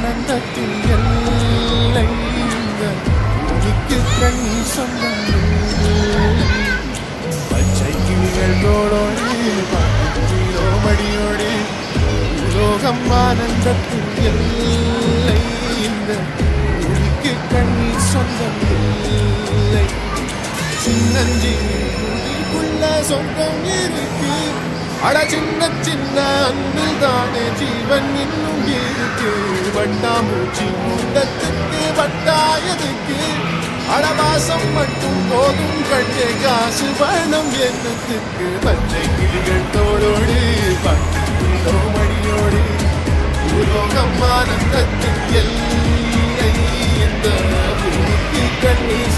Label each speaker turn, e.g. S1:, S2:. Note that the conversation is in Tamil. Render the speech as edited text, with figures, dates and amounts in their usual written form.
S1: ஆனந்தத்தில் எல்லை இந்த பூமிக்கு கண்ணீர் சொந்தம் பச்சை கிளிகள் தோளோடு கிலோ மடியோடு உலோகம் ஆனந்தத்தில் எல்லை இந்த பூமிக்கு கண்ணீர் சொந்தம் இல்லை சின்னஞ்சிக்குள்ள சொந்தம் இருக்கு அட சின்ன சின்ன அன்பில் தானே ஜீவன் இன்னும் இருக்கு வட்டாமூச்சி முண்டத்துக்கு வட்டாயதுக்கு அடவாசம் மட்டும் போதும் கட்டே காசு பணம் என்னத்துக்கு பச்சை கிளிகள் தோளோடு பட்டு மடியோடு உலோகம் ஆனந்தத்தில் எல்லை இந்த பூமிக்கு கண்ணீர்